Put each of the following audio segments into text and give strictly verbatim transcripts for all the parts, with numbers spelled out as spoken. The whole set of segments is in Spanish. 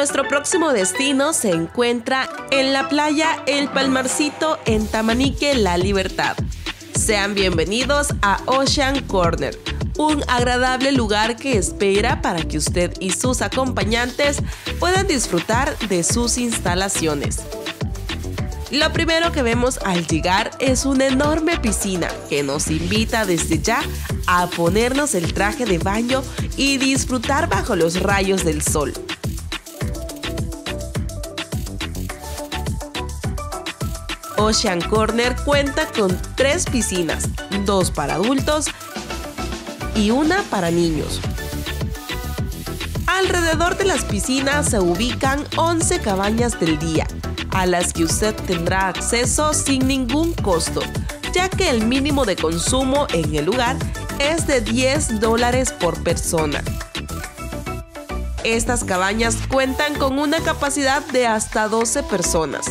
Nuestro próximo destino se encuentra en la playa El Palmarcito en Tamanique, La Libertad. Sean bienvenidos a Ocean Corner, un agradable lugar que espera para que usted y sus acompañantes puedan disfrutar de sus instalaciones. Lo primero que vemos al llegar es una enorme piscina que nos invita desde ya a ponernos el traje de baño y disfrutar bajo los rayos del sol. Ocean Corner cuenta con tres piscinas, dos para adultos y una para niños. Alrededor de las piscinas se ubican once cabañas del día, a las que usted tendrá acceso sin ningún costo, ya que el mínimo de consumo en el lugar es de diez dólares por persona. Estas cabañas cuentan con una capacidad de hasta doce personas.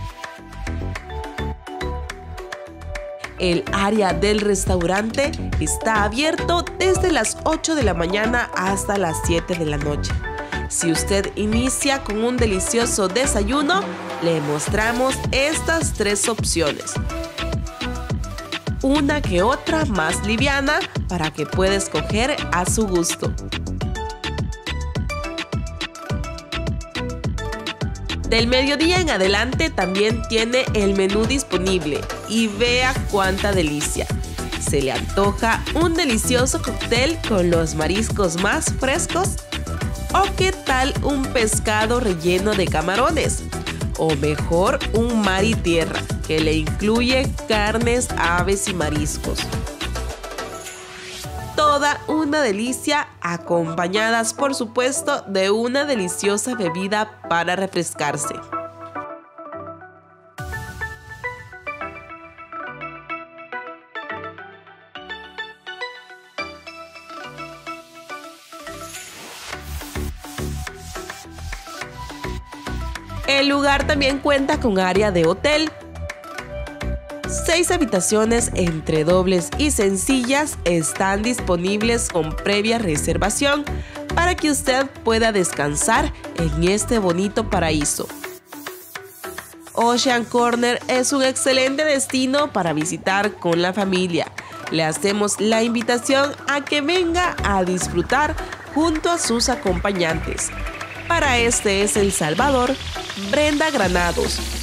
El área del restaurante está abierto desde las ocho de la mañana hasta las siete de la noche. Si usted inicia con un delicioso desayuno, le mostramos estas tres opciones. Una que otra más liviana para que pueda escoger a su gusto. Del mediodía en adelante también tiene el menú disponible y vea cuánta delicia. ¿Se le antoja un delicioso cóctel con los mariscos más frescos? ¿O qué tal un pescado relleno de camarones? O mejor un mar y tierra que le incluye carnes, aves y mariscos. Toda una delicia, acompañadas por supuesto de una deliciosa bebida para refrescarse. El lugar también cuenta con área de hotel. Seis habitaciones entre dobles y sencillas están disponibles con previa reservación para que usted pueda descansar en este bonito paraíso. Ocean Corner es un excelente destino para visitar con la familia. Le hacemos la invitación a que venga a disfrutar junto a sus acompañantes. Para Este es El Salvador, Brenda Granados.